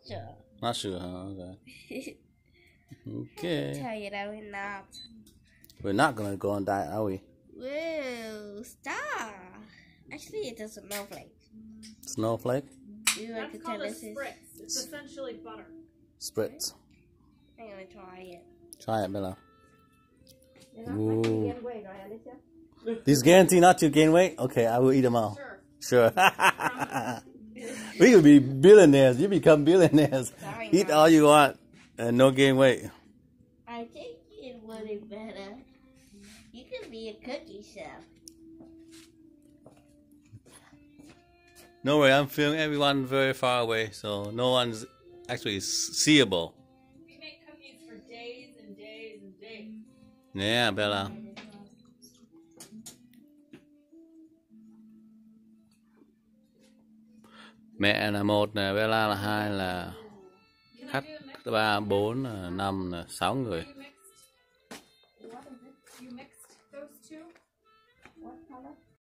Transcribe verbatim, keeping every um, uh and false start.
sure. Not sure, huh? Okay. Okay. Tell you that we're not. We're not gonna go on diet, are we? Whoa, stop. Actually, it's a snowflake. Snowflake? You That's want to called tell a us this? spritz. It's essentially butter. Spritz. I'm gonna try it. Try it, Bella. You're not making me gain weight, right, Alicia? These guarantee not to gain weight? Okay, I will eat them all. Sure. Sure. We could be billionaires. You become billionaires. Sorry, Eat Mom. all you want and no gain weight. I think it would be better. You could be a cookie chef. No worry, I'm filming everyone very far away, so no one's actually seeable. We make cookies for days and days and days. Yeah, Bella. Mẹ là một nè, Bella là hai, là Khach ba, bốn, năm, sáu người. You mixed. What is it? You mixed those two? What color?